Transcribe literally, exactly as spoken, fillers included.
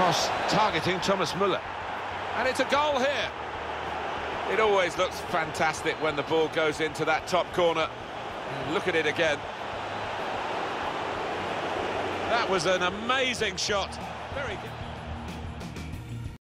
cross targeting Thomas Muller. And it's a goal here. It always looks fantastic when the ball goes into that top corner. Look at it again. That was an amazing shot. Very good.